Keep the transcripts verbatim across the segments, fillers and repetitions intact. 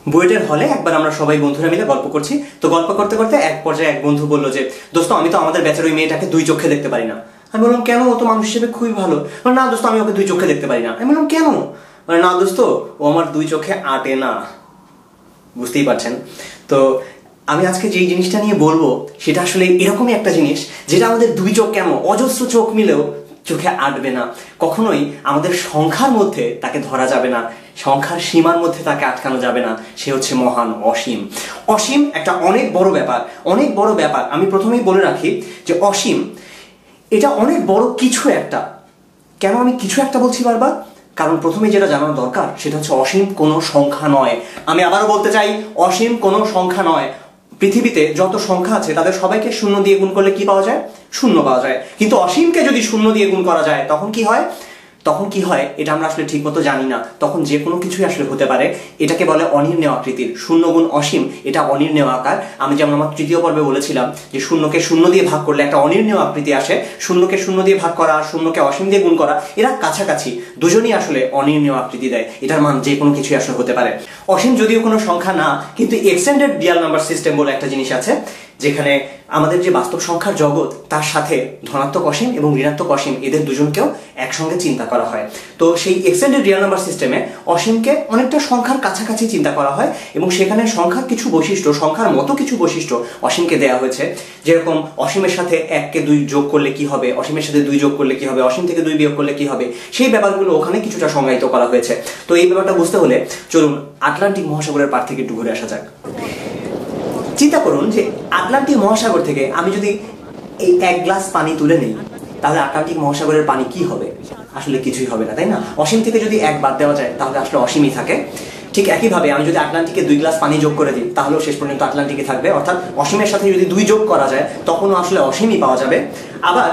বুয়েটের হলে একবার আমরা সবাই বন্ধুরা মিলে গল্প করছি। তো গল্প করতে করতে এক পর্যায়ে এক বন্ধু বললো যে, দোস্ত আমি তো আমাদের ব্যাচের ওই মেয়েটাকে দুই চোখে দেখতে পারি না। আমি বললাম কেন, ও তো মানুষ হিসেবে খুবই ভালো। না দোস্ত আমি ওকে দুই চোখে দেখতে পারি না। আমি বললাম কেন? মানে না দোস্ত ও আমার দুই চোখে আটে না। বুঝতেই পারছেন। তো আমি আজকে যেই জিনিসটা নিয়ে বলবো সেটা আসলে এরকমই একটা জিনিস যেটা আমাদের দুই চোখ কেন অজস্র চোখ মিলেও চোখে আটবে না। কখনোই আমাদের সংখ্যার মধ্যে তাকে ধরা যাবে না, সংখ্যার সীমার মধ্যে তাকে আটকানো যাবে না। সে হচ্ছে মহান অসীম। অসীম একটা অনেক বড় ব্যাপার, অনেক বড় ব্যাপার। আমি প্রথমেই বলে রাখি যে অসীম এটা অনেক বড় কিছু একটা। কেন আমি কিছু একটা বলছি বারবার? কারণ প্রথমে যেটা জানানো দরকার সেটা হচ্ছে অসীম কোনো সংখ্যা নয়। আমি আবারও বলতে চাই, অসীম কোনো সংখ্যা নয়। পৃথিবীতে যত সংখ্যা আছে তাদের সবাইকে শূন্য দিয়ে গুণ করলে কি পাওয়া যায়? শূন্য পাওয়া যায়। কিন্তু অসীমকে যদি শূন্য দিয়ে গুণ করা যায় তখন কি হয়? তখন কি হয় এটা আমরা আসলে ঠিক মতো জানি না। তখন যে কোনো কিছুই আসলে হতে পারে। এটাকে বলে অনির্ণেয় আকৃতির। শূন্য গুণ অসীম এটা অনির্ণেয় আকার। আমি যেমন আমার তৃতীয় পর্বে বলেছিলাম যে শূন্যকে শূন্য দিয়ে ভাগ করলে একটা অনির্ণেয় আকৃতি আসে। শূন্যকে শূন্য দিয়ে ভাগ করা, শূন্যকে অসীম দিয়ে গুণ করা, এরা কাছাকাছি, দুজনই আসলে অনির্ণেয় আকৃতি দেয়। এটার মান যে কোনো কিছুই আসলে হতে পারে। অসীম যদিও কোনো সংখ্যা না, কিন্তু এক্সটেন্ডেড রিয়াল নাম্বার সিস্টেম বলে একটা জিনিস আছে যেখানে আমাদের যে বাস্তব সংখ্যার জগৎ তার সাথে ধনাত্মক অসীম এবং ঋণাত্মক অসীম এদের দুজনকেও একসঙ্গে চিন্তা করা হয়। তো সেই এক্সটেন্ডেড রিয়াল নাম্বার সিস্টেমে অসীমকে অনেকটা সংখ্যার কাছাকাছি চিন্তা করা হয় এবং সেখানে সংখ্যার কিছু বৈশিষ্ট্য, সংখ্যার মতো কিছু বৈশিষ্ট্য অসীমকে দেওয়া হয়েছে। যেরকম অসীমের সাথে এককে দুই যোগ করলে কি হবে, অসীমের সাথে দুই যোগ করলে কি হবে, অসীম থেকে দুই বিয়োগ করলে কি হবে, সেই ব্যাপারগুলো ওখানে কিছুটা সংজ্ঞায়িত করা হয়েছে। তো এই ব্যাপারটা বুঝতে হলে চলুন আটলান্টিক মহাসাগরের পার থেকে একটু ঘুরে আসা যাক। চিন্তা করুন যে আটলান্টিক মহাসাগর থেকে আমি যদি এই এক গ্লাস পানি তুলে নেই তাহলে আটলান্টিক মহাসাগরের পানি কি হবে? আসলে কিছুই হবে না, তাই না? অসীম থেকে যদি এক বাদ দেওয়া যায় তাহলে আসলে অসীমই থাকে। ঠিক একইভাবে আমি যদি আটলান্টিকে দুই গ্লাস পানি যোগ করে দিই তাহলেও শেষ পর্যন্ত আটলান্টিকে থাকবে। অর্থাৎ অসীমের সাথে যদি দুই যোগ করা যায় তখনও আসলে অসীমই পাওয়া যাবে। আবার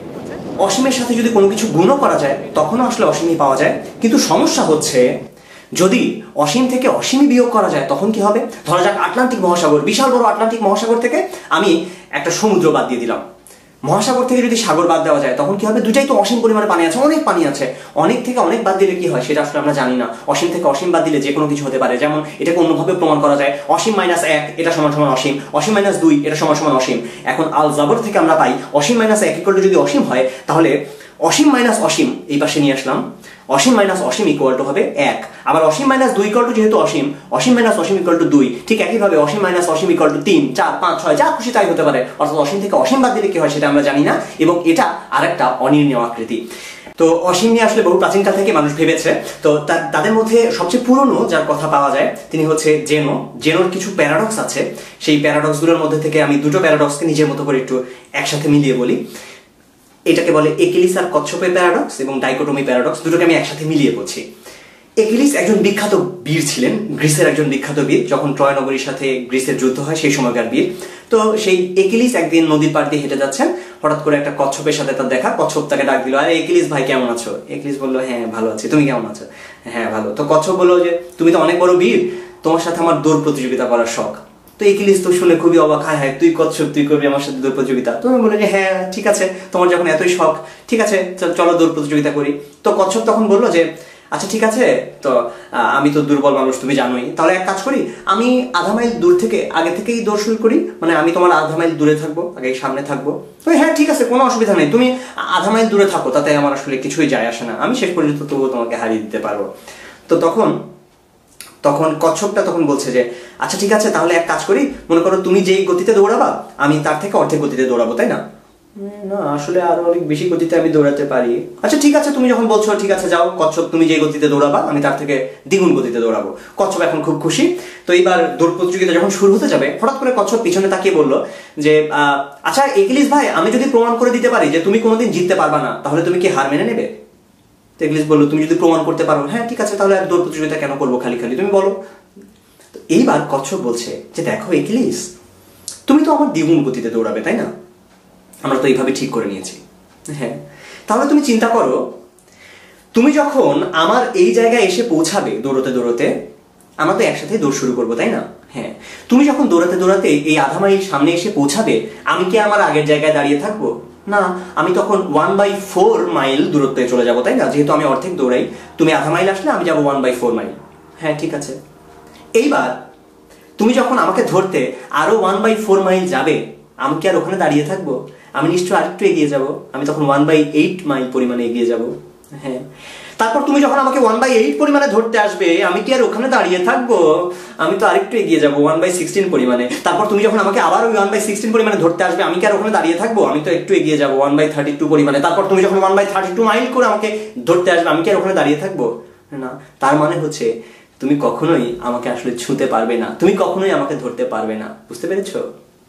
অসীমের সাথে যদি কোনো কিছু গুণও করা যায় তখনও আসলে অসীমই পাওয়া যায়। কিন্তু সমস্যা হচ্ছে যদি অসীম থেকে অসীমই বিয়োগ করা যায় তখন কি হবে? ধরা যাক আটলান্টিক মহাসাগর, বিশাল বড় আটলান্টিক মহাসাগর থেকে আমি একটা সমুদ্র বাদ দিয়ে দিলাম। মহাসাগর থেকে যদি সাগর বাদ দেওয়া যায় তখন কি হবে? দুটাই তো অসীম পরিমাণে পানি আছে, অনেক পানি আছে। অনেক থেকে অনেক বাদ দিলে কি হয় সেটা আসলে আমরা জানি না। অসীম থেকে অসীম বাদ দিলে যে কোনো কিছু হতে পারে। যেমন এটাকে অন্যভাবে প্রমাণ করা যায়, অসীম মাইনাস এক এটা সমান সমান অসীম, অসীম মাইনাস দুই এটা সমান সমান অসীম। এখন আল জাবর থেকে আমরা পাই অসীম মাইনাস এক ইকুয়াল টু যদি অসীম হয় তাহলে অসীম মাইনাস অসীম এই পাশে নিয়ে আসলাম, অসীম মাইনাস অসীম ইকুয়াল টু হবে এক। আবার অসীম মাইনাস দুই ইকুয়াল টু যেহেতু অসীম, অসীম মাইনাস অসীম ইকুয়াল টু দুই। ঠিক একইভাবে অসীম মাইনাস অসীম ইকুয়াল টু তিন, চার, পাঁচ, ছয়, যা খুশি তাই হতে পারে। অর্থাৎ অসীম থেকে অসীম বাদ দিলে কি হয় সেটা আমরা জানি না এবং এটা আরেকটা অনির্ণেয় আকৃতি। তো অসীম নিয়ে আসলে বহু প্রাচীনকাল থেকে মানুষ ভেবেছে। তো তাদের মধ্যে সবচেয়ে পুরনো যার কথা পাওয়া যায় তিনি হচ্ছে জেনো। জেনোর কিছু প্যারাডক্স আছে, সেই প্যারাডক্সগুলোর মধ্যে থেকে আমি দুটো প্যারাডক্সকে নিজের মতো করে একটু একসাথে মিলিয়ে বলি। এটাকে বলে একিলিস আর কচ্ছপের প্যারাডক্স এবং ডাইকোটমি প্যারাডক্স। দুটোকে আমি একসাথে মিলিয়ে বলছি। একিলিস একজন বিখ্যাত বীর ছিলেন, গ্রিসের একজন বিখ্যাত বীর। যখন ট্রয় নগরীর সাথে গ্রিসের যুদ্ধ হয় সেই সময়কার বীর। তো সেই একিলিস একদিন নদীর পাড় দিয়ে হেঁটে যাচ্ছেন, হঠাৎ করে একটা কচ্ছপের সাথে তার দেখা। কচ্ছপ তাকে ডাক দিল, আরে একিলিস ভাই কেমন আছো? একিলিস বললো, হ্যাঁ ভালো আছি, তুমি কেমন আছো? হ্যাঁ ভালো। তো কচ্ছপ বললো যে তুমি তো অনেক বড় বীর, তোমার সাথে আমার দৌড় প্রতিযোগিতা করার শখ। তো একিলিস তো শুনে খুবই অবাক, হায় হায় তুই কচ্ছপ, তুই করবি আমার সাথে দৌড় প্রতিযোগিতা? তুমি বলে যে হ্যাঁ ঠিক আছে, তোমার যখন এতই শখ ঠিক আছে চলো দৌড় প্রতিযোগিতা করি। তো কচ্ছপ তখন বললো যে আচ্ছা ঠিক আছে, তো আমি তো দুর্বল মানুষ তুমি জানোই, তাহলে এক কাজ করি, আমি আধা মাইল দূর থেকে আগে থেকেই দৌড় শুরু করি, মানে আমি তোমার আধা মাইল দূরে থাকবো, আগে সামনে থাকবো। তো হ্যাঁ ঠিক আছে, কোনো অসুবিধা নেই, তুমি আধা মাইল দূরে থাকো, তাতে আমার আসলে কিছুই যায় আসে না, আমি শেষ পর্যন্ত তবুও তোমাকে হারিয়ে দিতে পারবো। তো তখন তখন কচ্ছপটা তখন বলছে যে আচ্ছা ঠিক আছে, তাহলে এক কাজ করি, মনে করো তুমি যেই গতিতে দৌড়াবা আমি তার থেকে অর্ধেক গতিতে দৌড়াবো, তাই না? না আসলে আরো অনেক বেশি গতিতে আমি দৌড়াতে পারি। আচ্ছা ঠিক আছে, তুমি যখন বলছো ঠিক আছে যাও কচ্ছপ, তুমি যে গতিতে দৌড়াবা আমি তার থেকে দ্বিগুণ গতিতে দৌড়াবো। কচ্ছপ এখন খুব খুশি। তো এইবার দৌড় প্রতিযোগিতা যখন শুরু হতে যাবে হঠাৎ করে কচ্ছপ পিছনে তাকিয়ে বললো যে আচ্ছা একিলিস ভাই, আমি যদি প্রমাণ করে দিতে পারি যে তুমি কোনোদিন জিততে পারবা না তাহলে তুমি কি হার মেনে নেবে? তো একিলিস বললো তুমি যদি প্রমাণ করতে পারো, হ্যাঁ ঠিক আছে, তাহলে আর দৌড় প্রতিযোগিতা কেন করবো খালি খালি, তুমি বলো। তো এইবার কচ্ছপ বলছে যে দেখো একিলিস, তুমি তো আমার দ্বিগুণ গতিতে দৌড়াবে তাই না? আমরা তো এইভাবে ঠিক করে নিয়েছি। হ্যাঁ, তাহলে তুমি চিন্তা করো, তুমি যখন আমার এই জায়গায় এসে পৌঁছাবে দৌড়তে দৌড়তে, আমরা তো একসাথে দৌড় শুরু করবো তাই না? হ্যাঁ, তুমি যখন দৌড়াতে দৌড়াতে এই আধা মাইল সামনে এসে পৌঁছাবে, আমি কি আমার আগের জায়গায় দাঁড়িয়ে থাকবো? না, আমি তখন ওয়ান বাই ফোর মাইল দূরত্বে চলে যাবো তাই না? যেহেতু আমি অর্ধেক দৌড়াই, তুমি আধা মাইল আসলে আমি যাবো ওয়ান বাই ফোর মাইল। হ্যাঁ ঠিক আছে, এইবার তুমি যখন আমাকে ধরতে আরো ওয়ান বাই ফোর মাইল যাবে, আমি কি আর ওখানে দাঁড়িয়ে থাকবো? আমি নিশ্চয়ই আরেকটু এগিয়ে যাব। আমি তখন ওয়ান বাই এইট মাইল পরিমাণে এগিয়ে যাব। হ্যাঁ, তারপর তুমি যখন আমাকে ওয়ান বাই এইট পরিমাণে ধরতে আসবে, আমি কি আর ওখানে দাঁড়িয়ে থাকবো? আমি তো আরেকটু এগিয়ে যাবো ওয়ান বাই সিক্সটিন পরিমাণে। তারপর তুমি যখন আমাকে আবার ওই ওয়ান বাই সিক্সটিন পরিমাণে ধরতে আসবে, আমি কি আর ওখানে দাঁড়িয়ে থাকবো? আমি তো একটু এগিয়ে যাবো ওয়ান বাই থার্টি টু পরিমাণে। তারপর তুমি যখন one by thirty two mile করে আমাকে ধরতে আসবে, আমি কি আর ওখানে দাঁড়িয়ে থাকবো? না। তার মানে হচ্ছে তুমি কখনোই আমাকে আসলে ছুঁতে পারবে না, তুমি কখনোই আমাকে ধরতে পারবে না। বুঝতে পেরেছো?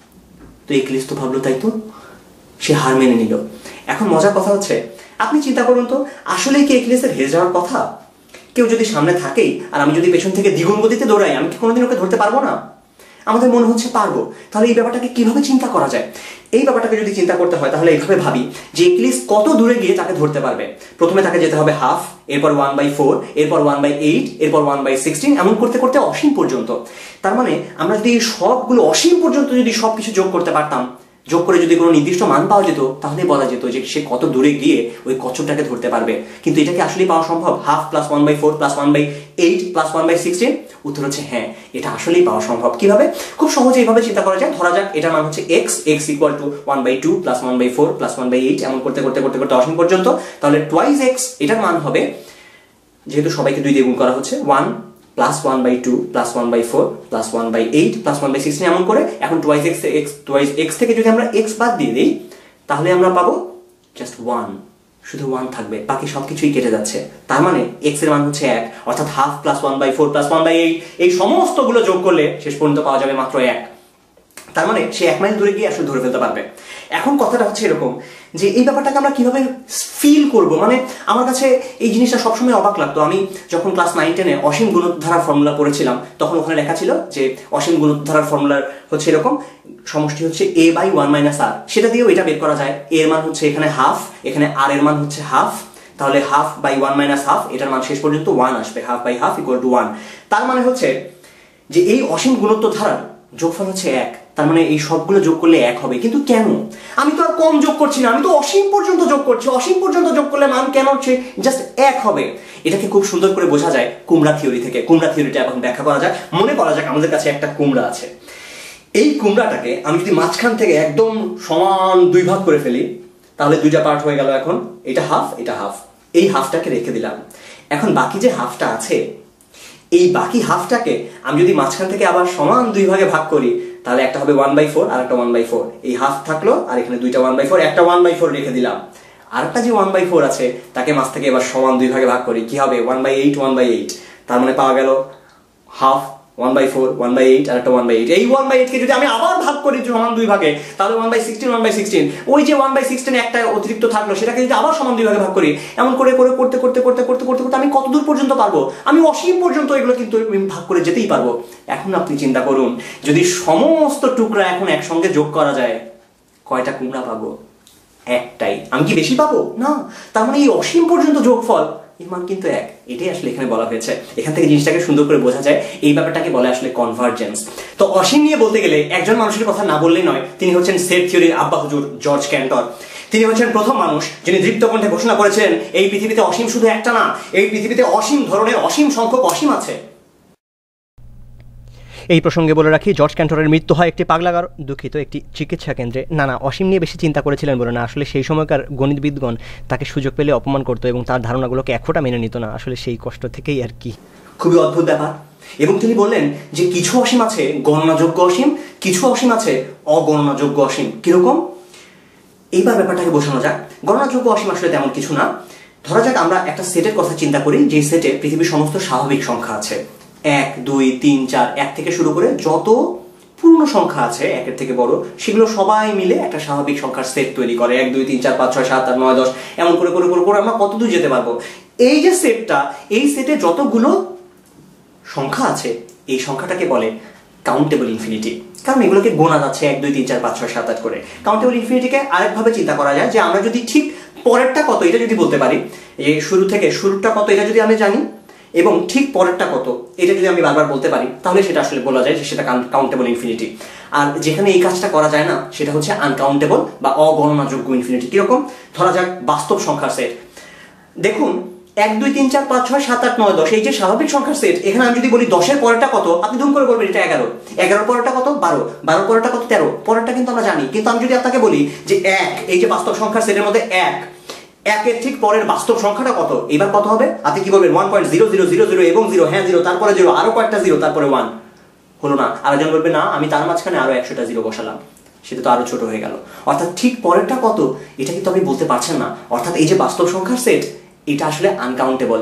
তো এক্লিস তো ভাবলো তাই তো, সে হার মেনে নিল। এখন মজার কথা হচ্ছে, আপনি চিন্তা করুন তো, আসলে কি এক্লিসের হেরে যাওয়ার কথা? কেউ যদি সামনে থাকেই আর আমি যদি পেছন থেকে দ্বিগুণ গতিতে দৌড়াই, আমি কি কোনোদিন ওকে ধরতে পারবো না? আমাদের মনে হচ্ছে পারবো। তাহলে এই ব্যাপারটাকে কিভাবে চিন্তা করা যায়? এই ব্যাপারটাকে যদি চিন্তা করতে হয় তাহলে এইভাবে ভাবি যে এক্লিস কত দূরে গিয়ে তাকে ধরতে পারবে। প্রথমে তাকে যেতে হবে হাফ, এরপর ওয়ান বাই ফোর, এরপর ওয়ান বাই এইট, এরপর ওয়ান বাই সিক্সটিন, এমন করতে করতে অসীম পর্যন্ত। তার মানে আমরা যদি এই সবগুলো অসীম পর্যন্ত যদি সবকিছু যোগ করতে পারতাম, যোগ করে যদি কোনো নির্দিষ্ট মান পাওয়া যেত, তাহলে বলা যেত যে সে কত দূরে গিয়ে ওই কচ্ছপটাকে ধরতে পারবে। কিন্তু এটা কি আসলে পাওয়া সম্ভব? Half plus one by four plus one by eight plus one by sixteen? উত্তর হচ্ছে হ্যাঁ, এটা আসলেই পাওয়া সম্ভব। কিভাবে? খুব সহজে এইভাবে চিন্তা করা যায়। ধরা যাক এটার মান হচ্ছে x, x equal to one by two plus one by four plus one by eight, এমন করতে করতে করতে করতে অসীম পর্যন্ত। তাহলে টোয়াইস এক্স এটার মান হবে, যেহেতু সবাইকে দুই দিয়ে গুণ করা হচ্ছে, one plus one by two plus one by four plus one by eight plus one by sixteen, এমন করে। এখন twice x x twice x থেকে যদি আমরা এক্স বাদ দিয়ে দিই, তাহলে আমরা পাবো জাস্ট ওয়ান, শুধু ওয়ান থাকবে, বাকি সবকিছুই কেটে যাচ্ছে। তার মানে এক্স এর মান হচ্ছে এক, অর্থাৎ half plus one by four plus one by eight, এই সমস্তগুলো যোগ করলে শেষ পর্যন্ত পাওয়া যাবে মাত্র এক। তার মানে সে এক মাইল দূরে গিয়ে আসলে ধরে ফেলতে পারবে। এখন কথাটা হচ্ছে এরকম যে এই ব্যাপারটাকে আমরা কিভাবে ফিল করব। মানে আমার কাছে এই জিনিসটা সবসময় অবাক লাগতো। আমি যখন ক্লাস নাইন টেনে অসীম গুণোত্তরধারার ফর্মুলা পড়েছিলাম, তখন ওখানে লেখা ছিল যে অসীম গুণোত্তরধারার ফর্মুলার হচ্ছে এরকম, সমষ্টি হচ্ছে a by one minus r. সেটা দিয়েও এটা বের করা যায়। এর মান হচ্ছে এখানে হাফ, এখানে আর এর মান হচ্ছে হাফ, তাহলে half by one minus half, এটার মান শেষ পর্যন্ত ওয়ান আসবে। Half by half equal to one. তার মানে হচ্ছে যে এই অসীম গুণোত্তরধারার যোগফল হচ্ছে এক। তার মানে এই সবগুলো যোগ করলে এক হবে। কিন্তু কেন? আমি তো আর কম যোগ করছি না, আমি তো অসীম পর্যন্ত যোগ করছি। অসীম পর্যন্ত যোগ করলে মান কেন হচ্ছে জাস্ট এক হবে? এটাকে খুব সুন্দর করে বোঝা যায় কুমড়া থিওরি থেকে। কুমড়া থিওরিটা এখন ব্যাখ্যা করা যাক। মনে করা যাক আমাদের কাছে একটা কুমড়া আছে। এই কুমড়াটাকে আমি যদি মাঝখান থেকে একদম সমান দুই ভাগ করে ফেলি, তাহলে দুইটা পার্ট হয়ে গেল। এখন এটা হাফ, এটা হাফ, এই হাফটাকে রেখে দিলাম। এখন বাকি যে হাফটা আছে, এই বাকি হাফটাকে আমি যদি মাঝখান থেকে আবার সমান দুই ভাগে ভাগ করি, তাহলে একটা হবে ওয়ান বাই ফোর আর একটা ওয়ান বাই ফোর। এই হাফ থাকলো আর এখানে দুইটা ওয়ান বাই ফোর, একটা ওয়ান বাই ফোর রেখে দিলাম। আর একটা যে ওয়ান বাই ফোর আছে তাকে মাঝ থেকে এবার সমান দুই ভাগে ভাগ করি, কি হবে? One by eight, one by eight. তার মানে পাওয়া গেল half, one by four, one by eight আর একটা ওয়ান বাই এইট। এই ওয়ান বাই এইট কে যদি আমি আবার ভাগ করি সমান দুই ভাগে, তাহলে one by sixteen, one by sixteen. ওই যে ওয়ান বাই সিক্সটিন একটা অতিরিক্ত থাকলো, সেটাকে যদি আবার সমান দুই ভাগে ভাগ করি, এমন করে করে করতে করতে করতে করতে করতে করতে আমি কত দূর পর্যন্ত পারবো? আমি অসীম পর্যন্ত এগুলো কিন্তু ভাগ করে যেতেই পারবো। এখন আপনি চিন্তা করুন, যদি সমস্ত টুকরা এখন একসঙ্গে যোগ করা যায়, কয়টা কুমড়া পাবো? একটাই। আমি কি বেশি পাবো? না। তার মানে এই অসীম পর্যন্ত যোগফল, এর মান কিন্তু এক। এটাই আসলে এখানে বলা হয়েছে। এখান থেকে জিনিসটাকে সুন্দর করে বোঝা যায়। এই ব্যাপারটাকে বলে আসলে কনভার্জেন্স। তো অসীম নিয়ে বলতে গেলে একজন মানুষের কথা না বললেই নয়। তিনি হচ্ছেন সেট থিওরির আব্বা হুজুর জর্জ ক্যান্টর। তিনি হচ্ছেন প্রথম মানুষ যিনি দৃপ্ত কণ্ঠে ঘোষণা করেছিলেন, এই পৃথিবীতে অসীম শুধু একটা না, এই পৃথিবীতে অসীম ধরনের অসীম সংখ্যক অসীম আছে। এই প্রসঙ্গে বলে রাখি, জর্জ ক্যান্টরের মৃত্যু হয় একটি পাগলাগার দুঃখিত একটি চিকিৎসা কেন্দ্রে। না না, অসীম নিয়ে বেশি চিন্তা করেছিলেন বলে না, আসলে সেই সময়কার গণিতবিদগণ তাকে সুযোগ পেলে অপমান করতো এবং তার ধারণাগুলোকে এক ফোঁটা মেনে নিত না। আসলে সেই কষ্ট থেকেই আর কি। খুবই অদ্ভুত ব্যাপার। এবং তিনি বললেন যে কিছু অসীম আছে গণনাযোগ্য অসীম, কিছু অসীম আছে অগণনাযোগ্য অসীম। কিরকম? এইবার ব্যাপারটাকে বোঝানো যাক। গণনাযোগ্য অসীম আসলে তেমন কিছু না। ধরা যাক আমরা একটা সেটের কথা চিন্তা করি, যে সেটে পৃথিবীর সমস্ত স্বাভাবিক সংখ্যা আছে, এক, দুই, তিন, চার, এক থেকে শুরু করে যত পূর্ণ সংখ্যা আছে একের থেকে বড়, সেগুলো সবাই মিলে একটা স্বাভাবিক সংখ্যার সেট তৈরি করে। এক, দুই, তিন, চার, পাঁচ, ছয়, সাত, আট, নয়, দশ, এমন করে করে করে করে আমরা কত দূর যেতে পারবো? এই যে সেটটা, এই সেটে যতগুলো সংখ্যা আছে, এই সংখ্যাটাকে বলে কাউন্টেবল ইনফিনিটি। কারণ এগুলোকে গোনা যাচ্ছে এক, দুই, তিন, চার, পাঁচ, ছয়, সাত, আট করে। কাউন্টেবল ইনফিনিটিকে আরেকভাবে চিন্তা করা যায় যে আমরা যদি ঠিক পরেরটা কত এটা যদি বলতে পারি, যে শুরু থেকে শুরুটা কত এটা যদি আমি জানি, এবং ঠিক পরেরটা কত এটা যদি আমি বারবার বলতে পারি, তাহলে সেটা আসলে বলা যায় যে সেটা কাউন্টেবল ইনফিনিটি। আর যেখানে এই কাজটা করা যায় না, সেটা হচ্ছে আনকাউন্টেবল বা অগণনাযোগ্য ইনফিনিটি। কিরকম? ধরা যাক বাস্তব সংখ্যার সেট। দেখুন এক দুই তিন চার পাঁচ ছয় সাত আট নয় দশ এই যে স্বাভাবিক সংখ্যার সেট, এখানে আমি যদি বলি দশের পরেরটা কত, আপনি ধুম করে বলবেন এটা এগারো, এগারোর পরেরটা কত বারো, বারোর পরেরটা কত তেরো, পরেরটা কিন্তু আমরা জানি। কিন্তু আমি যদি আপনাকে বলি যে এক, এই যে বাস্তব সংখ্যার সেটের মধ্যে এক, একের ঠিক পরের বাস্তব সংখ্যাটা কত, এবার কত হবে? আপনি কি বলবেন one point zero zero zero zero এবং জিরো, হ্যাঁ জিরো, তারপরে জিরো, আরো কয়েকটা জিরো, তারপরে ওয়ান, হলো না? আরেকজন বলবে না আমি তার মাঝখানে আরো একশোটা জিরো বসালাম, সেটা তো আরো ছোট হয়ে গেল। অর্থাৎ ঠিক পরেরটা কত এটা কিন্তু আপনি বলতে পারছেন না। অর্থাৎ এই যে বাস্তব সংখ্যার সেট এটা আসলে আনকাউন্টেবল।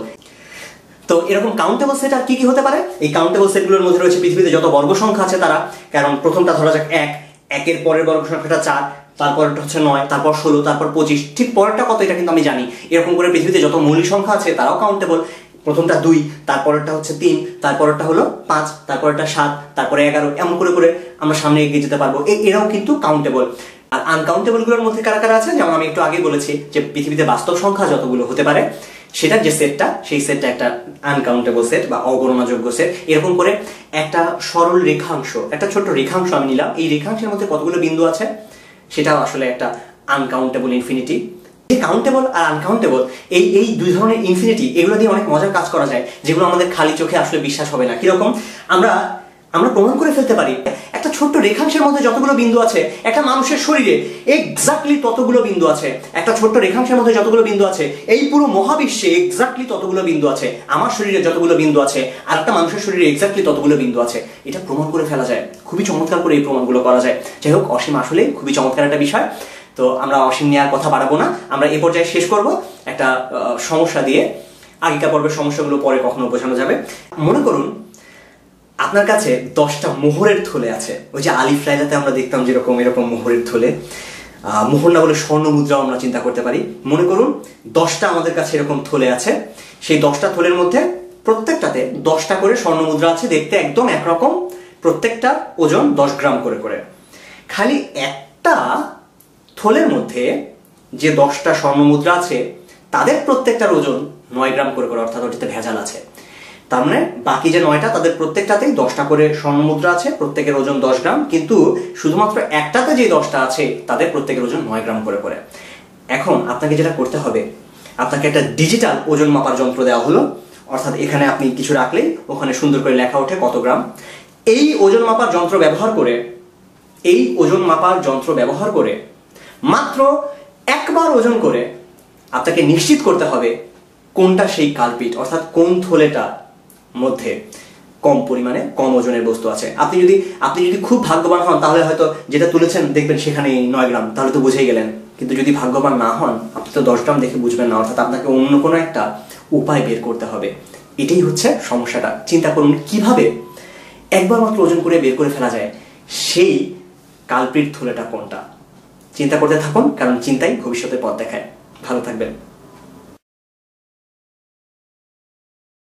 তো এরকম কাউন্টেবল সেট আর কি কি হতে পারে? এই কাউন্টেবল সেটগুলোর মধ্যে রয়েছে পৃথিবীতে যত বর্গ সংখ্যা আছে তারা, কারণ প্রথমটা ধরা যাক এক, একের পরের বর্গ সংখ্যাটা চার, তারপরটা হচ্ছে নয়, তারপর ষোলো, তারপর পঁচিশ, ঠিক পরেরটা কত এটা কিন্তু আমি জানি। এরকম করে পৃথিবীতে যত মৌলিক সংখ্যা আছে তারাও কাউন্টেবল। প্রথমটা দুই, তারপরেরটা হচ্ছে তিন, তারপরেরটা হলো পাঁচ, তারপরেরটা সাত, তারপরে এগারো, এমন করে করে আমরা সামনে এগিয়ে যেতে পারবো। এরাও কিন্তু কাউন্টেবল। আর আনকাউন্টেবল গুলোর মধ্যে কারা কারা আছে? যেমন আমি একটু আগে বলেছি যে পৃথিবীতে বাস্তব সংখ্যা যতগুলো হতে পারে সেটার যে সেটটা, সেই সেটটা একটা আনকাউন্টেবল সেট বা অগণনাযোগ্য সেট। এরকম করে একটা সরল রেখাংশ, একটা ছোট্ট রেখাংশ আমি নিলাম, এই রেখাংশের মধ্যে কতগুলো বিন্দু আছে সেটাও আসলে একটা আনকাউন্টেবল ইনফিনিটি। এই কাউন্টেবল আর আনকাউন্টেবল এই এই দুই ধরনের ইনফিনিটি, এগুলো দিয়ে অনেক মজার কাজ করা যায়, যেগুলো আমাদের খালি চোখে আসলে বিশ্বাস হবে না। কিরকম? আমরা আমরা প্রমাণ করে ফেলতে পারি একটা ছোট্ট রেখাংশের মধ্যে যতগুলো বিন্দু আছে একটা মানুষের শরীরে এক্স্যাক্টলি ততগুলো বিন্দু আছে। একটা ছোট্ট রেখাংশের মধ্যে যতগুলো বিন্দু আছে এই পুরো মহাবিশ্বে এক্স্যাক্টলি ততগুলো বিন্দু আছে। আমার শরীরে যতগুলো বিন্দু আছে আর একটা মানুষের শরীরে এক্স্যাক্টলি ততগুলো বিন্দু আছে। এটা প্রমাণ করে ফেলা যায়, খুবই চমৎকার করে এই প্রমাণগুলো করা যায়। যাই হোক, অসীম আসলে খুবই চমৎকার একটা বিষয়। তো আমরা অসীম নিয়ে আর কথা বাড়াবো না, আমরা এই পর্যায়ে শেষ করব একটা সমস্যা দিয়ে। আগেকার পর্বের সমস্যাগুলো পরে কখনো বোঝানো যাবে। মনে করুন আপনার কাছে দশটা মোহরের থলে আছে। ওই যে আলিফ লাইলাতে আমরা দেখতাম যেরকম এরকম মোহরের থলে, মোহর না বলে স্বর্ণ মুদ্রাও আমরা চিন্তা করতে পারি। মনে করুন দশটা আমাদের কাছে এরকম থলে আছে, সেই দশটা থলের মধ্যে প্রত্যেকটাতে দশটা করে স্বর্ণ মুদ্রা আছে, দেখতে একদম একরকম, প্রত্যেকটা ওজন দশ গ্রাম করে করে। খালি একটা থলের মধ্যে যে দশটা স্বর্ণ মুদ্রা আছে তাদের প্রত্যেকটার ওজন নয় গ্রাম করে করে, অর্থাৎ ওটিতে ভেজাল আছে। তার মানে বাকি যে নয়টা তাদের প্রত্যেকটাতেই দশটা করে স্বর্ণ মুদ্রা আছে, প্রত্যেকের ওজন দশ গ্রাম, কিন্তু শুধুমাত্র একটাতে যে দশটা আছে তাদের প্রত্যেকের ওজন নয় গ্রাম করে করে। এখন আপনাকে যেটা করতে হবে, আপনাকে একটা ডিজিটাল ওজন মাপার যন্ত্র দেওয়া হলো, অর্থাৎ এখানে আপনি কিছু রাখলেই ওখানে সুন্দর করে লেখা ওঠে কত গ্রাম। এই ওজন মাপার যন্ত্র ব্যবহার করে এই ওজন মাপার যন্ত্র ব্যবহার করে মাত্র একবার ওজন করে আপনাকে নিশ্চিত করতে হবে কোনটা সেই কালপিট, অর্থাৎ কোন থলেটা মধ্যে কম পরিমাণে কম ওজনের বস্তু আছে। আপনি যদি আপনি যদি খুব ভাগ্যবান হন তাহলে হয়তো যেটা তুলেছেন দেখবেন সেখানে নয় গ্রাম, তাহলে তো বুঝেই গেলেন। কিন্তু যদি ভাগ্যবান না হন আপনি তো দশ গ্রাম দেখে বুঝবেন না, অর্থাৎ আপনাকে অন্য কোনো একটা উপায় বের করতে হবে। এটাই হচ্ছে সমস্যাটা। চিন্তা করুন কিভাবে একবার মাত্র ওজন করে বের করে ফেলা যায় সেই কালপিট থলেটা কোনটা। চিন্তা করতে থাকুন, কারণ চিন্তাই ভবিষ্যতে পথ দেখায়। ভালো থাকবেন।